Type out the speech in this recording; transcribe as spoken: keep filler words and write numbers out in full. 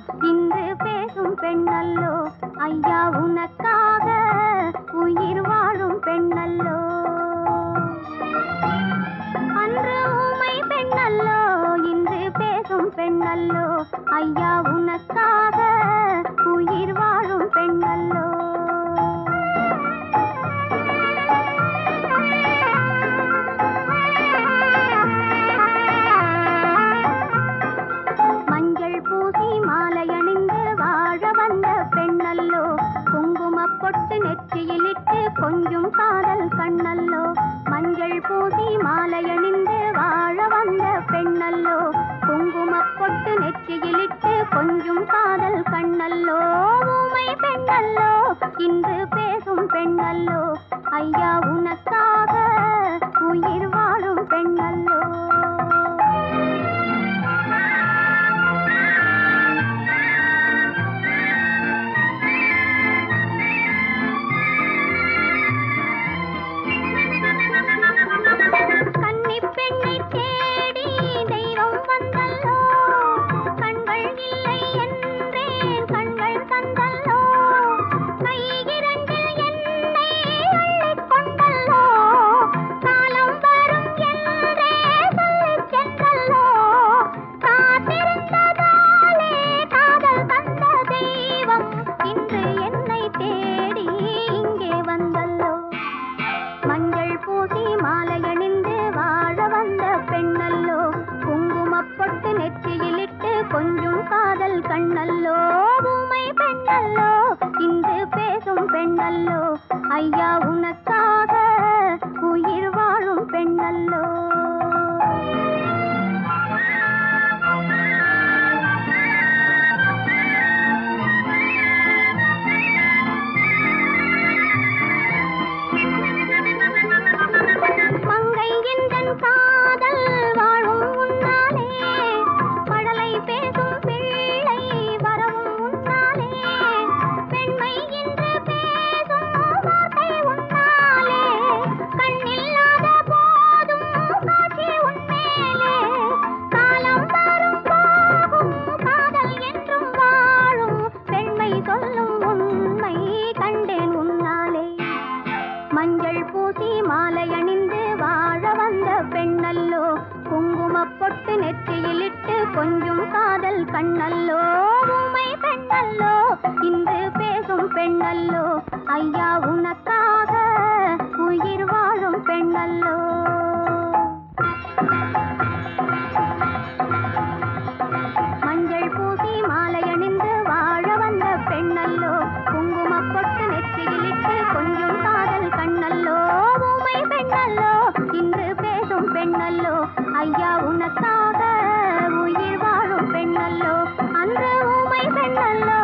இன்று பேசும் பெண்ணல்லோ ஐயா உனக்காக உயிர் வாழும் பெண்ணல்லோ அன்று ஊமை பெண்ணல்லோ இன்று பேசும் பெண்ணல்லோ ஐயா உனக்காக உயிர் வாழும் பெண்ணல்லோ மஞ்சள் பூசி மாலையணிந்து வாழ வந்த பெண்ணல்லோ குங்குமப் பொட்டு நெற்றியிலிட்டு கொஞ்சம் காதல் கண்ணல்லோ மஞ்சள் பூசி மாலையணிந்து வாழ வந்த பெண்ணல்லோ குங்குமப் பொட்டு நெற்றியிலிட்டு கொஞ்சம் காதல் கண்ணல்லோ ஊமை பெண்ணல்லோ இன்று பேசும் பெண்ணல்லோ ஐயா உனக்காக உயிர் வாழும் பெண்ணல்லோ மஞ்சள் பூசி மாலையணிந்து வாழ வந்த பெண்ணல்லோ குங்குமப் பொட்டு நெற்றியிலிட்டு கொஞ்சம் காதல் கண்ணல்லோ ஊமை பெண்ணல்லோ இன்று பேசும் பெண்ணல்லோ ஐயா உனக்காக உயிர் வாழும் பெண்ணல்லோ மஞ்சள் பூசி மாலையணிந்து வாழ வந்த பெண்ணல்லோ குங்குமப் பொட்டு நெற்றியிலிட்டு கொஞ்சம் காதல் கண்ணல்லோ ஊமை பெண்ணல்லோ இன்று பேசும் பெண்ணல்லோ ஐயா உனக்காக உயிர் வாழும் பெண்ணல்லோ மஞ்சள் பூசி மாலையணிந்து வாழ வந்த பெண்ணல்லோ குங்குமப் பொட்டு நெற்றியிலிட்டு கொஞ்சம் காதல் கண்ணல்லோ ஊமை பெண்ணல்லோ இன்று பேசும் பெண்ணல்லோ ஐயா உனக்காக உயிர் வாழும் பெண்ணல்லோ அன்று ஊமை பெண்ணல்லோ